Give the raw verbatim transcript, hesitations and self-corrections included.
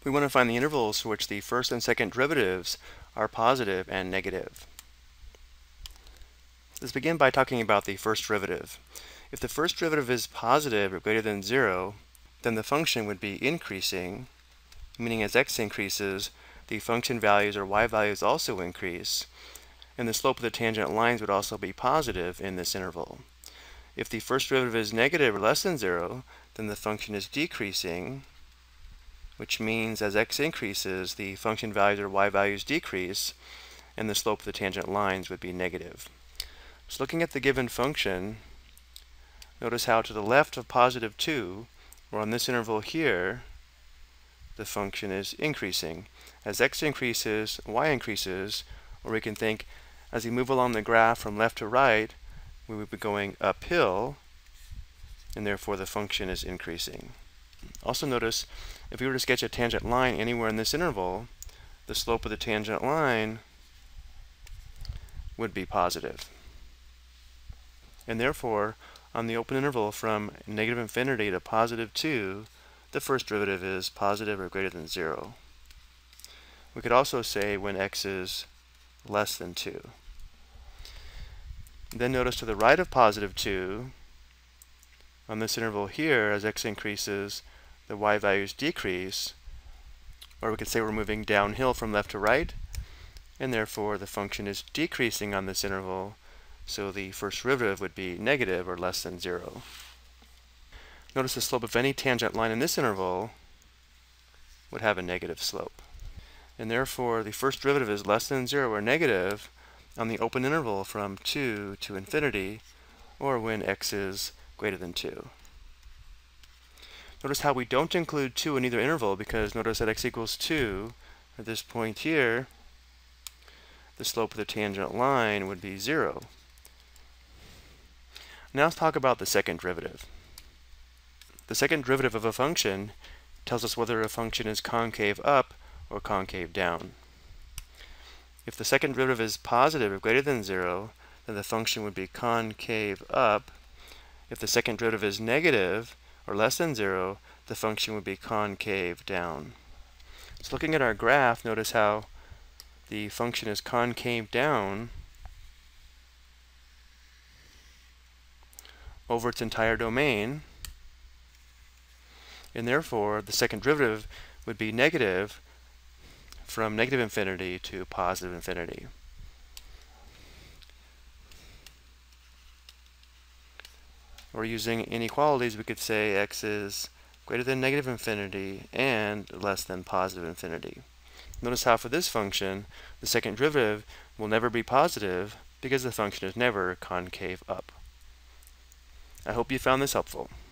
We want to find the intervals for which the first and second derivatives are positive and negative. Let's begin by talking about the first derivative. If the first derivative is positive or greater than zero, then the function would be increasing, meaning as x increases, the function values or y values also increase, and the slope of the tangent lines would also be positive in this interval. If the first derivative is negative or less than zero, then the function is decreasing, which means as x increases, the function values or y values decrease, and the slope of the tangent lines would be negative. So looking at the given function, notice how to the left of positive two, or on this interval here, the function is increasing. As x increases, y increases, or we can think as we move along the graph from left to right, we would be going uphill, and therefore the function is increasing. Also notice, if we were to sketch a tangent line anywhere in this interval, the slope of the tangent line would be positive. And therefore, on the open interval from negative infinity to positive two, the first derivative is positive or greater than zero. We could also say when x is less than two. Then notice to the right of positive two, on this interval here, as x increases, the y values decrease, or we could say we're moving downhill from left to right, and therefore the function is decreasing on this interval, so the first derivative would be negative or less than zero. Notice the slope of any tangent line in this interval would have a negative slope. And therefore the first derivative is less than zero or negative on the open interval from two to infinity, or when x is greater than two. Notice how we don't include two in either interval, because notice at x equals two, at this point here, the slope of the tangent line would be zero. Now let's talk about the second derivative. The second derivative of a function tells us whether a function is concave up or concave down. If the second derivative is positive or greater than zero, then the function would be concave up. If the second derivative is negative or less than zero, the function would be concave down. So looking at our graph, notice how the function is concave down over its entire domain, and therefore the second derivative would be negative from negative infinity to positive infinity. Or using inequalities, we could say x is greater than negative infinity and less than positive infinity. Notice how for this function, the second derivative will never be positive because the function is never concave up. I hope you found this helpful.